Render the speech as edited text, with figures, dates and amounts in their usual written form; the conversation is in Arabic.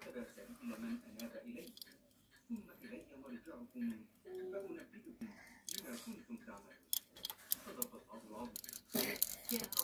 لا بأس إلا من أناب إلي، ثم إلي مرجعكم فأنبئكم بما كنتم تعملون. صدق الله العظيم.